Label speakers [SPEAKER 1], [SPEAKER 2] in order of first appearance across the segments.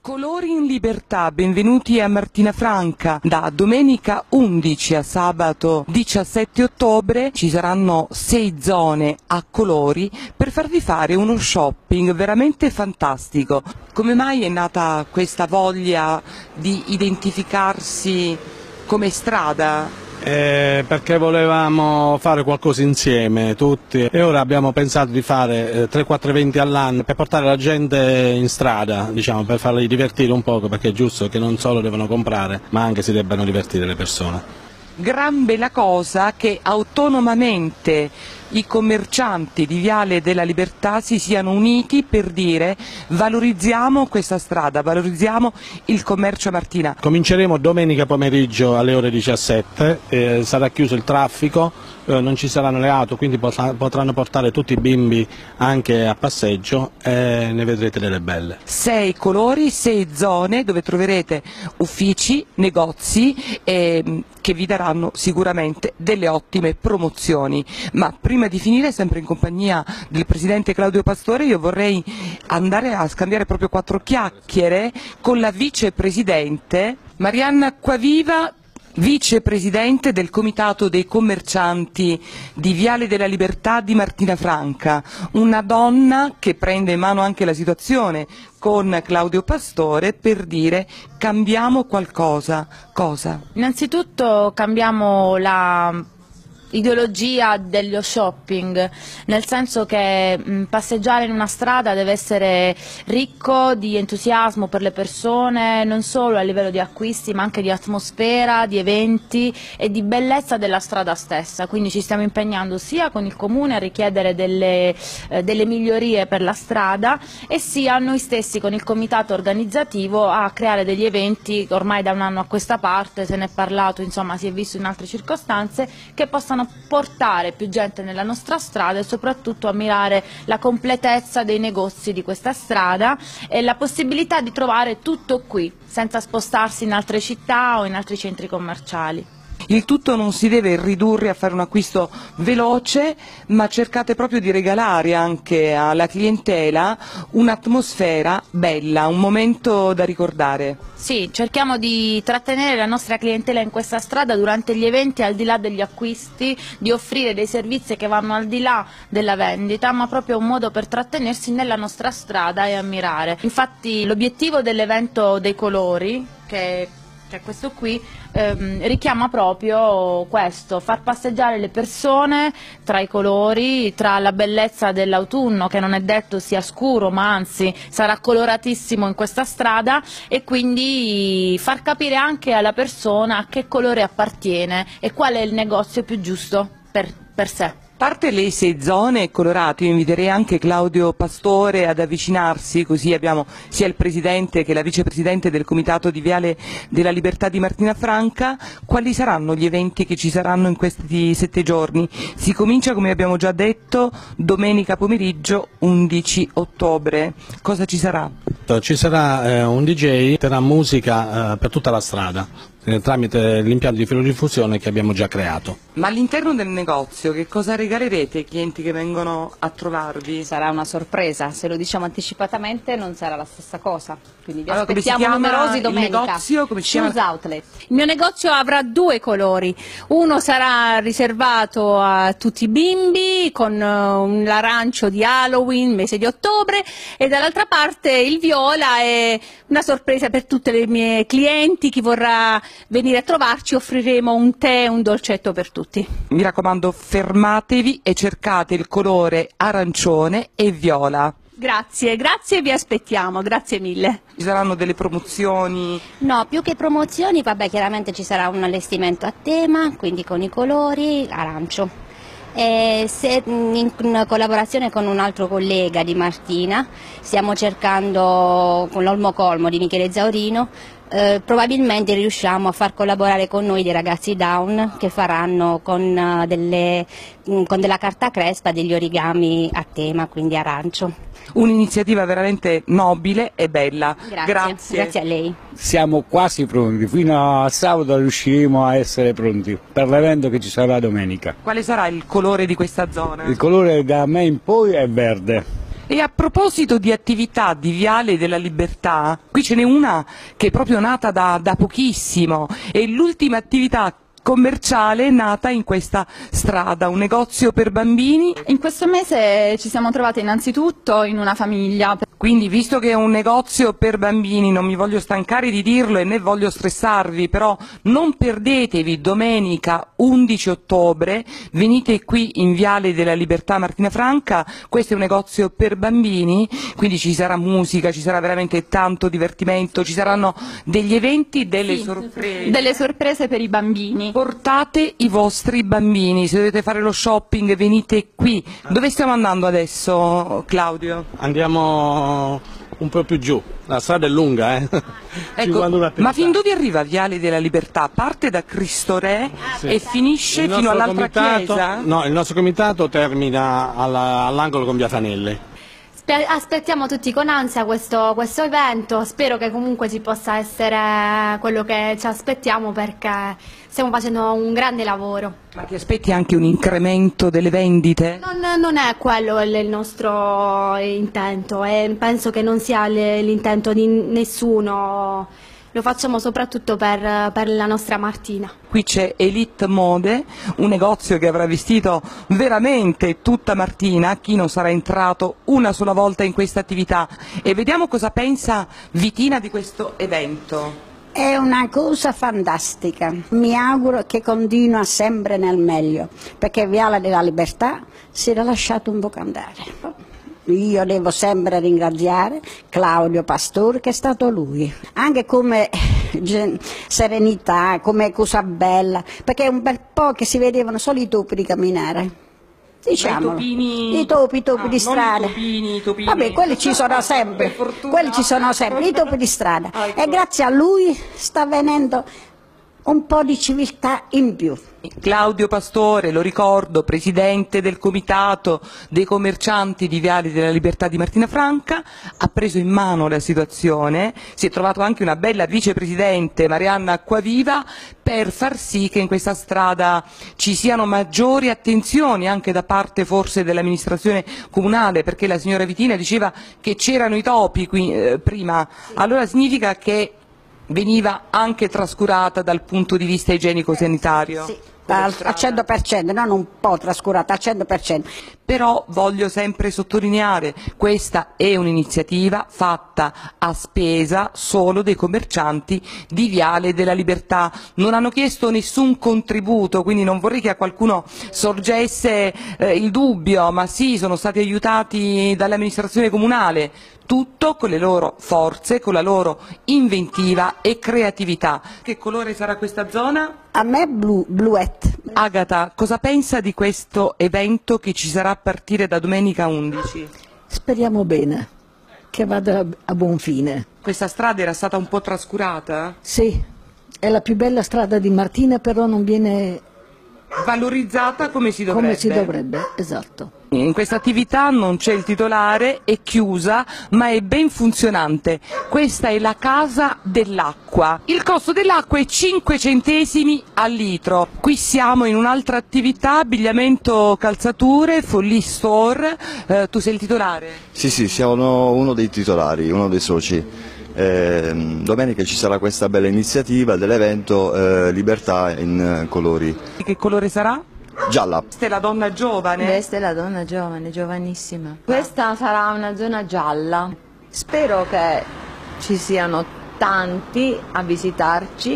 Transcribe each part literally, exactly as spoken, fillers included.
[SPEAKER 1] Colori in libertà, benvenuti a Martina Franca. Da domenica undici a sabato diciassette ottobre ci saranno sei zone a colori per farvi fare uno shopping veramente fantastico. Come mai è nata questa voglia di identificarsi come strada?
[SPEAKER 2] Eh, perché volevamo fare qualcosa insieme tutti e ora abbiamo pensato di fare eh, tre quattro eventi all'anno per portare la gente in strada, diciamo, per farli divertire un poco, perché è giusto che non solo devono comprare ma anche si debbano divertire le persone.
[SPEAKER 1] Gran bella cosa che autonomamente i commercianti di Viale della Libertà si siano uniti per dire valorizziamo questa strada, valorizziamo il commercio a Martina.
[SPEAKER 2] Cominceremo domenica pomeriggio alle ore diciassette, eh, sarà chiuso il traffico, eh, non ci saranno le auto, quindi potranno portare tutti i bimbi anche a passeggio e ne vedrete delle belle.
[SPEAKER 1] Sei colori, sei zone dove troverete uffici, negozi eh, che vi daranno sicuramente delle ottime promozioni. Ma prima di finire, sempre in compagnia del presidente Claudio Pastore, io vorrei andare a scambiare proprio quattro chiacchiere con la vicepresidente Marianna Acquaviva, vicepresidente del Comitato dei Commercianti di Viale della Libertà di Martina Franca, una donna che prende in mano anche la situazione con Claudio Pastore per dire cambiamo qualcosa. Cosa?
[SPEAKER 3] Innanzitutto cambiamo la ideologia dello shopping, nel senso che mh, passeggiare in una strada deve essere ricco di entusiasmo per le persone, non solo a livello di acquisti ma anche di atmosfera, di eventi e di bellezza della strada stessa. Quindi ci stiamo impegnando sia con il Comune a richiedere delle, eh, delle migliorie per la strada e sia noi stessi con il comitato organizzativo a creare degli eventi, ormai da un anno a questa parte se ne è parlato, insomma si è visto in altre circostanze, che possano portare più gente nella nostra strada e soprattutto ammirare la completezza dei negozi di questa strada e la possibilità di trovare tutto qui senza spostarsi in altre città o in altri centri commerciali.
[SPEAKER 1] Il tutto non si deve ridurre a fare un acquisto veloce, ma cercate proprio di regalare anche alla clientela un'atmosfera bella, un momento da ricordare.
[SPEAKER 3] Sì, cerchiamo di trattenere la nostra clientela in questa strada durante gli eventi, al di là degli acquisti, di offrire dei servizi che vanno al di là della vendita, ma proprio un modo per trattenersi nella nostra strada e ammirare. Infatti l'obiettivo dell'evento dei colori, che cioè questo qui, ehm, richiama proprio questo, far passeggiare le persone tra i colori, tra la bellezza dell'autunno, che non è detto sia scuro ma anzi sarà coloratissimo in questa strada, e quindi far capire anche alla persona a che colore appartiene e qual è il negozio più giusto per, per sé.
[SPEAKER 1] A parte le sei zone colorate, io inviterei anche Claudio Pastore ad avvicinarsi, così abbiamo sia il presidente che la vicepresidente del Comitato di Viale della Libertà di Martina Franca. Quali saranno gli eventi che ci saranno in questi sette giorni? Si comincia, come abbiamo già detto, domenica pomeriggio undici ottobre. Cosa ci sarà?
[SPEAKER 2] Ci sarà eh, un D J, terrà musica eh, per tutta la strada, eh, tramite l'impianto di filodiffusione che abbiamo già creato.
[SPEAKER 1] Ma all'interno del negozio che cosa regalerete ai clienti che vengono a trovarvi?
[SPEAKER 4] Sarà una sorpresa, se lo diciamo anticipatamente non sarà la stessa cosa, quindi vi
[SPEAKER 1] allora,
[SPEAKER 4] aspettiamo numerosi domenica.
[SPEAKER 1] Il negozio, come si
[SPEAKER 4] Shoes
[SPEAKER 1] chiama?
[SPEAKER 4] Outlet.
[SPEAKER 5] Il mio negozio avrà due colori, uno sarà riservato a tutti i bimbi con uh, l'arancio di Halloween, mese di ottobre, e dall'altra parte il viola è una sorpresa per tutte le mie clienti, chi vorrà venire a trovarci offriremo un tè e un dolcetto per tutti.
[SPEAKER 1] Mi raccomando, fermatevi e cercate il colore arancione e viola.
[SPEAKER 5] Grazie, grazie, vi aspettiamo, grazie mille.
[SPEAKER 1] Ci saranno delle promozioni?
[SPEAKER 6] No, più che promozioni, vabbè, chiaramente ci sarà un allestimento a tema, quindi con i colori arancio. E se in collaborazione con un altro collega di Martina stiamo cercando, con l'Olmo Colmo di Michele Zaurino, eh, probabilmente riusciamo a far collaborare con noi dei ragazzi Down che faranno con, uh, delle, mh, con della carta crespa degli origami a tema, quindi arancio.
[SPEAKER 1] Un'iniziativa veramente nobile e bella.
[SPEAKER 6] Grazie.
[SPEAKER 1] Grazie.
[SPEAKER 6] Grazie a lei.
[SPEAKER 7] Siamo quasi pronti, fino a sabato riusciremo a essere pronti per l'evento che ci sarà domenica.
[SPEAKER 1] Quale sarà il colore di questa zona?
[SPEAKER 7] Il colore da me in poi è verde.
[SPEAKER 1] E a proposito di attività di Viale della Libertà, qui ce n'è una che è proprio nata da, da pochissimo, è l'ultima attività commerciale nata in questa strada, un negozio per bambini.
[SPEAKER 8] In questo mese ci siamo trovate innanzitutto in una famiglia.
[SPEAKER 1] Quindi, visto che è un negozio per bambini, non mi voglio stancare di dirlo e né voglio stressarvi, però non perdetevi domenica undici ottobre, venite qui in Viale della Libertà Martina Franca, questo è un negozio per bambini, quindi ci sarà musica, ci sarà veramente tanto divertimento, ci saranno degli eventi, delle
[SPEAKER 8] Sì,
[SPEAKER 1] sorprese.
[SPEAKER 8] Delle sorprese per i bambini.
[SPEAKER 1] Portate i vostri bambini, se dovete fare lo shopping venite qui. Dove stiamo andando adesso, Claudio?
[SPEAKER 2] Andiamo un po' più giù, la strada è lunga, eh?
[SPEAKER 1] Ecco, ma fin dove arriva Viale della Libertà? Parte da Cristo Re
[SPEAKER 2] Sì.
[SPEAKER 1] e finisce
[SPEAKER 2] Il
[SPEAKER 1] fino
[SPEAKER 2] nostro
[SPEAKER 1] all'altra
[SPEAKER 2] comitato-
[SPEAKER 1] chiesa?
[SPEAKER 2] No, il nostro comitato termina alla- all'angolo con Via Fanelli.
[SPEAKER 6] Spe- Aspettiamo tutti con ansia questo, questo evento, spero che comunque ci possa essere quello che ci aspettiamo perché stiamo facendo un grande lavoro.
[SPEAKER 1] Ma ti aspetti anche un incremento delle vendite?
[SPEAKER 6] Non, non è quello il il nostro intento e penso che non sia l- l'intento di nessuno, lo facciamo soprattutto per, per la nostra Martina.
[SPEAKER 1] Qui c'è Elite Mode, un negozio che avrà vestito veramente tutta Martina, chi non sarà entrato una sola volta in questa attività, e vediamo cosa pensa Vitina di questo evento.
[SPEAKER 9] È una cosa fantastica, mi auguro che continua sempre nel meglio, perché Viale della Libertà si era lasciato un po' andare. Io devo sempre ringraziare Claudio Pastore, che è stato lui, anche come gen- serenità, come cosa bella, perché è un bel po' che si vedevano solo i topi di camminare. Diciamolo.
[SPEAKER 1] Ma i topini-
[SPEAKER 9] I topi, i topi
[SPEAKER 1] Ah,
[SPEAKER 9] di
[SPEAKER 1] non
[SPEAKER 9] strada.
[SPEAKER 1] i topini, i topini.
[SPEAKER 9] Vabbè, quelli ci sono sempre,
[SPEAKER 1] Per fortuna.
[SPEAKER 9] quelli ci sono sempre, i topi di strada.
[SPEAKER 1] Ah, ecco.
[SPEAKER 9] E grazie a lui sta venendo un po' di civiltà in più.
[SPEAKER 1] Claudio Pastore, lo ricordo, presidente del comitato dei commercianti di Viale della Libertà di Martina Franca, ha preso in mano la situazione, si è trovato anche una bella vicepresidente, Marianna Acquaviva, per far sì che in questa strada ci siano maggiori attenzioni anche da parte forse dell'amministrazione comunale, perché la signora Vitina diceva che c'erano i topi qui eh, prima, allora significa che veniva anche trascurata dal punto di vista igienico-sanitario?
[SPEAKER 9] Sì, al, al cento per cento, non un po' trascurata, al cento per cento.
[SPEAKER 1] Però voglio sempre sottolineare, questa è un'iniziativa fatta a spesa solo dei commercianti di Viale della Libertà, non hanno chiesto nessun contributo, quindi non vorrei che a qualcuno sorgesse eh, il dubbio, ma sì, sono stati aiutati dall'amministrazione comunale, tutto con le loro forze, con la loro inventiva e creatività. Che colore sarà questa zona?
[SPEAKER 9] A me blu, bluette.
[SPEAKER 1] Agata, cosa pensa di questo evento che ci sarà a partire da domenica undici?
[SPEAKER 10] Speriamo bene, che vada a buon fine.
[SPEAKER 1] Questa strada era stata un po' trascurata?
[SPEAKER 10] Sì, è la più bella strada di Martina, però non viene
[SPEAKER 1] Valorizzata come si dovrebbe.
[SPEAKER 10] come si dovrebbe, esatto.
[SPEAKER 1] In questa attività non c'è il titolare, è chiusa, ma è ben funzionante. Questa è la casa dell'acqua. Il costo dell'acqua è cinque centesimi al litro. Qui siamo in un'altra attività, abbigliamento calzature, Folly Store. Eh, tu sei il titolare?
[SPEAKER 11] Sì, sì, siamo uno dei titolari, uno dei soci. Eh, domenica ci sarà questa bella iniziativa dell'evento eh, Libertà in eh, colori.
[SPEAKER 1] Che colore sarà?
[SPEAKER 11] Gialla.
[SPEAKER 1] Questa è la donna giovane?
[SPEAKER 12] Questa è la donna giovane, giovanissima. Questa sarà una zona gialla. Spero che ci siano tanti a visitarci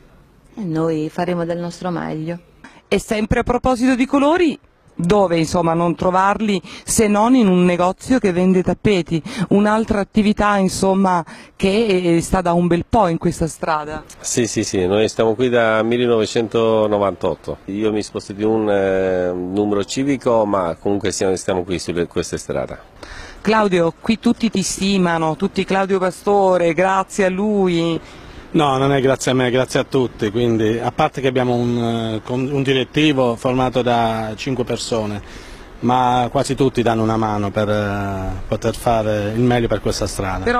[SPEAKER 12] e noi faremo del nostro meglio.
[SPEAKER 1] E sempre a proposito di colori, dove insomma non trovarli se non in un negozio che vende tappeti, un'altra attività insomma che sta da un bel po' in questa strada.
[SPEAKER 13] Sì, sì, sì, noi stiamo qui da millenovecentonovantotto, io mi sposto di un eh, numero civico, ma comunque stiamo, stiamo qui su questa strada.
[SPEAKER 1] Claudio, qui tutti ti stimano, tutti Claudio Pastore, grazie a lui.
[SPEAKER 2] No, non è grazie a me, grazie a tutti, quindi a parte che abbiamo un, un direttivo formato da cinque persone, ma quasi tutti danno una mano per uh, poter fare il meglio per questa strada.
[SPEAKER 1] Però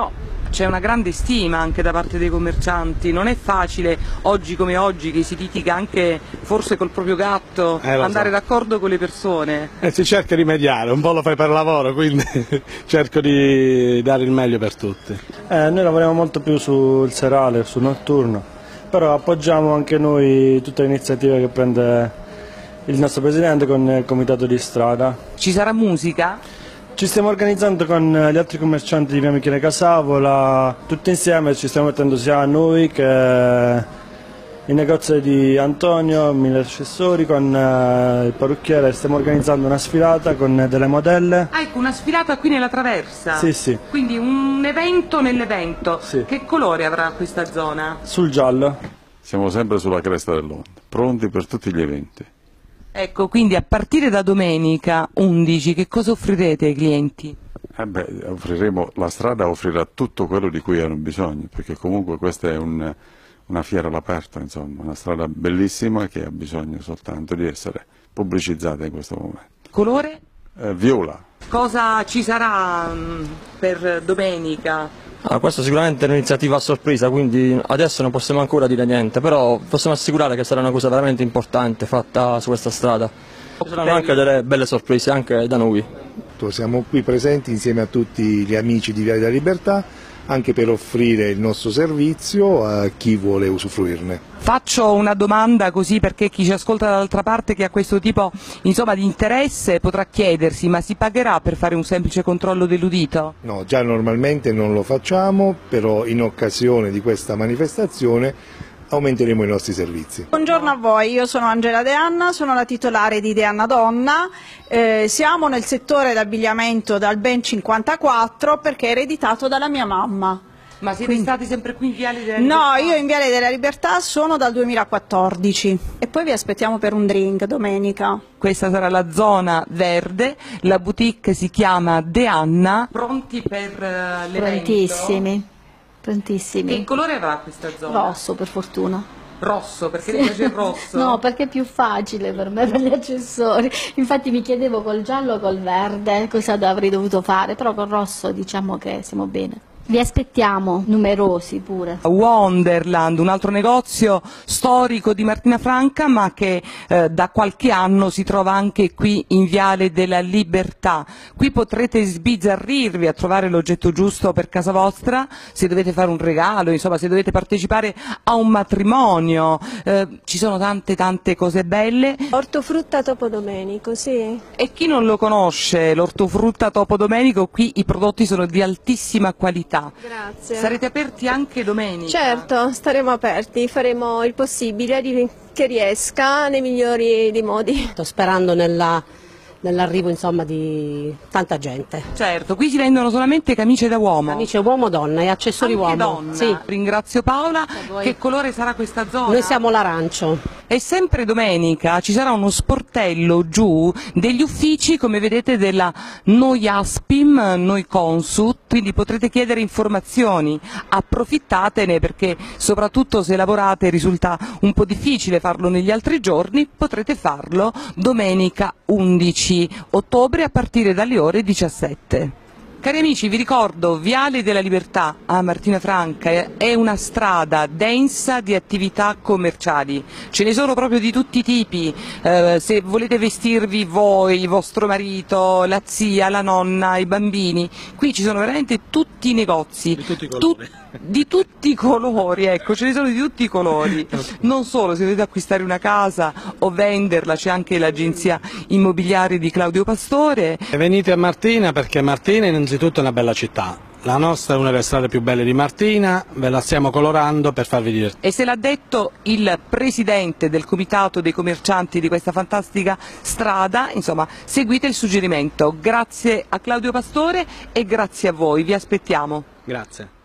[SPEAKER 1] c'è una grande stima anche da parte dei commercianti, non è facile oggi come oggi che si litiga anche forse col proprio gatto,
[SPEAKER 2] eh,
[SPEAKER 1] andare
[SPEAKER 2] so.
[SPEAKER 1] d'accordo con le persone.
[SPEAKER 2] E si cerca di mediare, un po' lo fai per lavoro, quindi cerco di dare il meglio per tutti.
[SPEAKER 14] Eh, noi lavoriamo molto più sul serale, sul notturno, però appoggiamo anche noi tutte le iniziative che prende il nostro Presidente con il Comitato di Strada.
[SPEAKER 1] Ci sarà musica?
[SPEAKER 14] Ci stiamo organizzando con gli altri commercianti di Via Michele Casavola, tutti insieme ci stiamo mettendo sia noi che il negozio di Antonio, Mille Accessori, con il parrucchiere. Stiamo organizzando una sfilata con delle modelle.
[SPEAKER 1] Ah, ecco, una sfilata qui nella Traversa?
[SPEAKER 14] Sì, sì.
[SPEAKER 1] Quindi un evento nell'evento.
[SPEAKER 14] Sì.
[SPEAKER 1] Che colore avrà questa zona?
[SPEAKER 14] Sul giallo.
[SPEAKER 15] Siamo sempre sulla cresta dell'onda, pronti per tutti gli eventi.
[SPEAKER 1] Ecco, quindi a partire da domenica undici che cosa offrirete ai clienti?
[SPEAKER 15] Eh beh, offriremo, la strada offrirà tutto quello di cui hanno bisogno, perché comunque questa è un, una fiera all'aperto, insomma, una strada bellissima che ha bisogno soltanto di essere pubblicizzata in questo momento.
[SPEAKER 1] Colore?
[SPEAKER 15] Eh, viola.
[SPEAKER 1] Cosa ci sarà mh, per domenica?
[SPEAKER 16] Ah, questa sicuramente è un'iniziativa a sorpresa, quindi adesso non possiamo ancora dire niente, però possiamo assicurare che sarà una cosa veramente importante fatta su questa strada. Ci saranno anche delle belle sorprese anche da noi.
[SPEAKER 17] Siamo qui presenti insieme a tutti gli amici di Viale della Libertà, anche per offrire il nostro servizio a chi vuole usufruirne.
[SPEAKER 1] Faccio una domanda così perché chi ci ascolta dall'altra parte che ha questo tipo insomma, di interesse potrà chiedersi: ma si pagherà per fare un semplice controllo dell'udito?
[SPEAKER 17] No, già normalmente non lo facciamo, però in occasione di questa manifestazione aumenteremo i nostri servizi.
[SPEAKER 18] Buongiorno a voi, io sono Angela De Anna, sono la titolare di De Anna Donna, eh, siamo nel settore d'abbigliamento dal ben cinquantaquattro perché è ereditato dalla mia mamma.
[SPEAKER 1] Ma siete
[SPEAKER 18] Quindi...
[SPEAKER 1] stati sempre qui in Viale della Libertà?
[SPEAKER 18] No, io in Viale della Libertà sono dal duemilaquattordici e poi vi aspettiamo per un drink domenica.
[SPEAKER 1] Questa sarà la zona verde, la boutique si chiama De Anna. Pronti per uh, l'evento?
[SPEAKER 19] Prontissimi. Prontissimi.
[SPEAKER 1] Che colore avrà questa zona?
[SPEAKER 19] Rosso, per fortuna.
[SPEAKER 1] Rosso, perché
[SPEAKER 19] sì.
[SPEAKER 1] mi piace il rosso?
[SPEAKER 19] No, perché è più facile per me, per gli accessori. Infatti mi chiedevo col giallo o col verde cosa avrei dovuto fare, però col rosso diciamo che siamo bene. Vi aspettiamo, numerosi pure.
[SPEAKER 1] Wonderland, un altro negozio storico di Martina Franca, ma che eh, da qualche anno si trova anche qui in Viale della Libertà. Qui potrete sbizzarrirvi a trovare l'oggetto giusto per casa vostra, se dovete fare un regalo, insomma, se dovete partecipare a un matrimonio. Eh, ci sono tante tante cose belle.
[SPEAKER 20] Ortofrutta Topodomenico, sì.
[SPEAKER 1] E chi non lo conosce, l'ortofrutta Topodomenico, qui i prodotti sono di altissima qualità.
[SPEAKER 20] Grazie.
[SPEAKER 1] Sarete aperti anche domenica?
[SPEAKER 20] Certo, staremo aperti, faremo il possibile di, che riesca nei migliori dei modi.
[SPEAKER 21] Sto sperando nella, nell'arrivo insomma di tanta gente.
[SPEAKER 1] Certo, qui si vendono solamente camicie da uomo.
[SPEAKER 21] Camicie uomo-donna e accessori
[SPEAKER 1] anche
[SPEAKER 21] uomo.
[SPEAKER 1] Donna.
[SPEAKER 21] Sì.
[SPEAKER 1] Ringrazio Paola. Che colore sarà questa zona?
[SPEAKER 21] Noi siamo l'arancio.
[SPEAKER 1] E sempre domenica ci sarà uno sportello giù degli uffici, come vedete, della Noi Aspim, Noi Consut, quindi potrete chiedere informazioni, approfittatene perché soprattutto se lavorate risulta un po' difficile farlo negli altri giorni, potrete farlo domenica undici ottobre a partire dalle ore diciassette. Cari amici, vi ricordo, Viale della Libertà a Martina Franca è una strada densa di attività commerciali, ce ne sono proprio di tutti i tipi, eh, se volete vestirvi voi, il vostro marito, la zia, la nonna, i bambini, qui ci sono veramente tutti i negozi,
[SPEAKER 2] di tutti i colori,
[SPEAKER 1] tu di tutti i colori, ecco, ce ne sono di tutti i colori, non solo, se dovete acquistare una casa o venderla c'è anche l'agenzia immobiliare di Claudio Pastore.
[SPEAKER 2] E venite a Martina perché Martina innanzitutto è una bella città, la nostra è una delle strade più belle di Martina, ve la stiamo colorando per farvi divertire.
[SPEAKER 1] E se l'ha detto il presidente del comitato dei commercianti di questa fantastica strada, insomma seguite il suggerimento. Grazie a Claudio Pastore e grazie a voi, vi aspettiamo.
[SPEAKER 2] Grazie.